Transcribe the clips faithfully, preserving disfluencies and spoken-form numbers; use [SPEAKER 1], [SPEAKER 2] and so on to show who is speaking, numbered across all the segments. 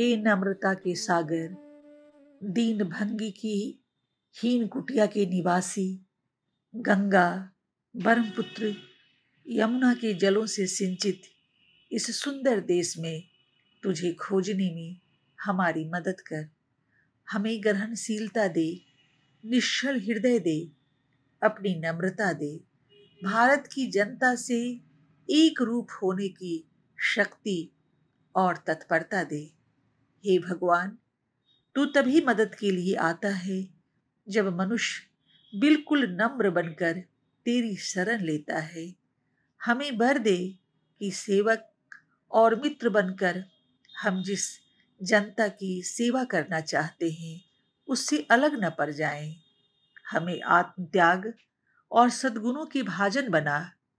[SPEAKER 1] हे नम्रता के सागर, दीन भंगी की हीन कुटिया के निवासी, गंगा ब्रह्मपुत्र यमुना के जलों से सिंचित इस सुंदर देश में तुझे खोजने में हमारी मदद कर। हमें ग्रहणशीलता दे, निश्चल हृदय दे, अपनी नम्रता दे, भारत की जनता से एक रूप होने की शक्ति और तत्परता दे। हे भगवान, तू तभी मदद के लिए आता है जब मनुष्य बिल्कुल नम्र बनकर तेरी शरण लेता है। हमें बर दे कि सेवक और मित्र बनकर हम जिस जनता की सेवा करना चाहते हैं उससे अलग न पड़ जाएं। हमें आत्मत्याग और सद्गुणों के भाजन बना।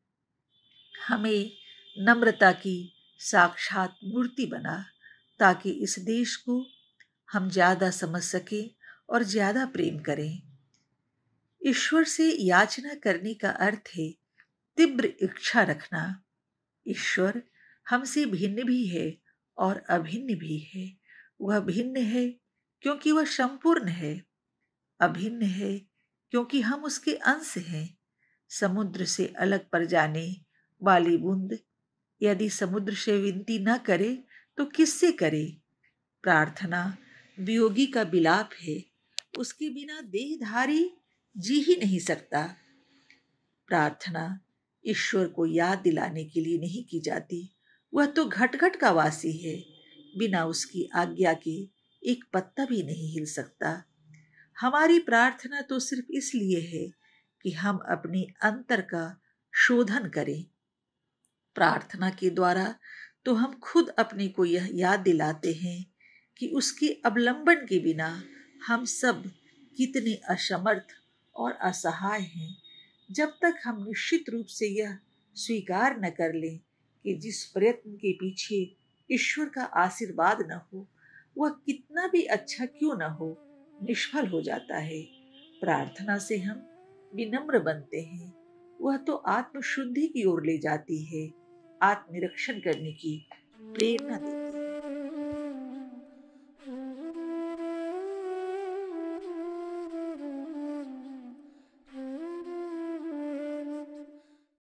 [SPEAKER 1] हमें नम्रता की साक्षात मूर्ति बना, ताकि इस देश को हम ज्यादा समझ सकें और ज्यादा प्रेम करें। ईश्वर से याचना करने का अर्थ है तीव्र इच्छा रखना। ईश्वर हमसे भिन्न भी है और अभिन्न भी है। वह भिन्न है क्योंकि वह संपूर्ण है, अभिन्न है क्योंकि हम उसके अंश हैं। समुद्र से अलग पड़ जाने वाली बूंद यदि समुद्र से विनती न करे तो किससे करे? प्रार्थना वियोगी का विलाप है, उसके बिना देहधारी जी ही नहीं सकता। प्रार्थना ईश्वर को याद दिलाने के लिए नहीं की जाती, वह तो घट घट का वासी है, बिना उसकी आज्ञा के एक पत्ता भी नहीं हिल सकता। हमारी प्रार्थना तो सिर्फ इसलिए है कि हम अपने अंतर का शोधन करें। प्रार्थना के द्वारा तो हम खुद अपने को यह याद दिलाते हैं कि उसके अवलंबन के बिना हम सब कितने असमर्थ और असहाय हैं। जब तक हम निश्चित रूप से यह स्वीकार न कर लें कि जिस प्रयत्न के पीछे ईश्वर का आशीर्वाद न हो, वह कितना भी अच्छा क्यों न हो, निष्फल हो जाता है। प्रार्थना से हम विनम्र बनते हैं, वह तो आत्मशुद्धि की ओर ले जाती है, आत्मनिरीक्षण करने की प्रेरणा देती है।